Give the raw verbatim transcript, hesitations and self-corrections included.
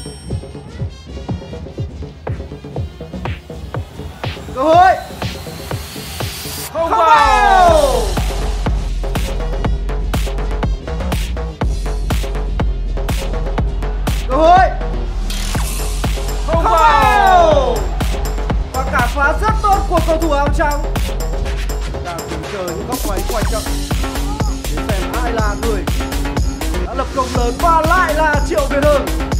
Cơ hội không vào. Cơ hội không vào. Và cả phá rất tốt của cầu thủ áo trắng. Đang cùng chờ những góc máy quan trọng để xem ai là người đã lập công lớn và lại là Triệu Việt Hưng.